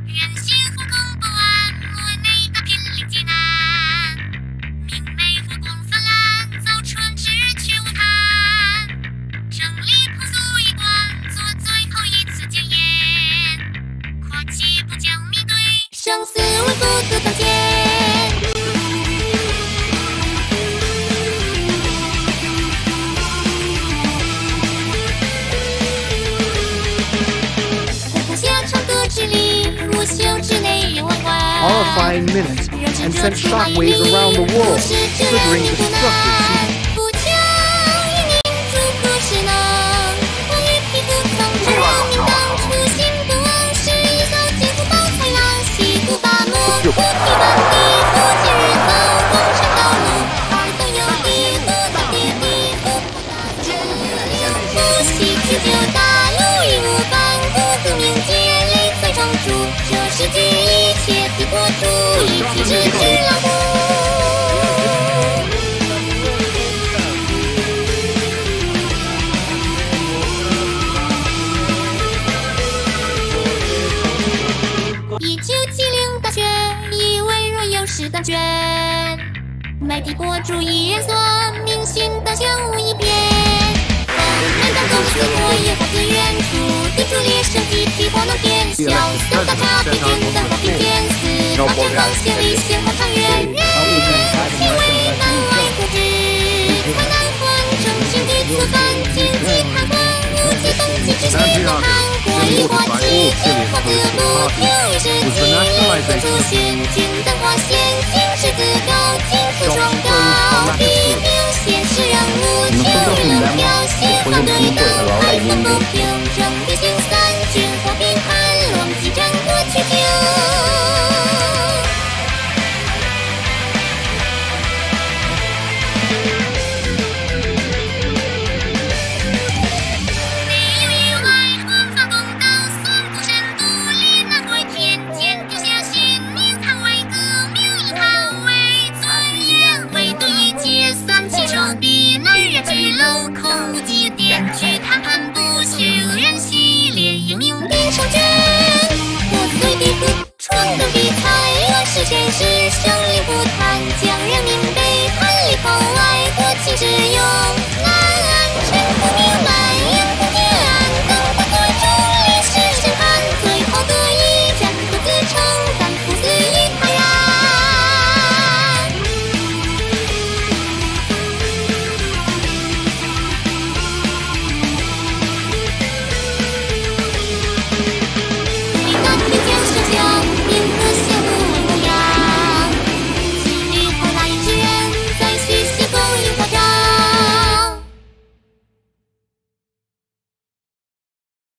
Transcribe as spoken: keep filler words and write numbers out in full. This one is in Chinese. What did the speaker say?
原先火攻不完，国内大片临济南。明媚火攻泛滥，早春只去无谈。整理朴素一贯，做最后一次检验。阔气不将面对，生死为孤独当前。 Horrifying minutes and sent shockwaves around the world, triggering destructive. 世界一切替我注意，只知老母。一九七零大选，以为若有事当选，媒体博主依然说明星当选无一变。难道公司我也花资源处，地主猎手集体活能变小，四大差别简单化平天四，大战方向离线好长远，人其为难外固执，才难换成心地此番，经济贪官无极动机之心不贪，国力国际天花自不平，于是其付出现简单化先行狮子高，金丝双高。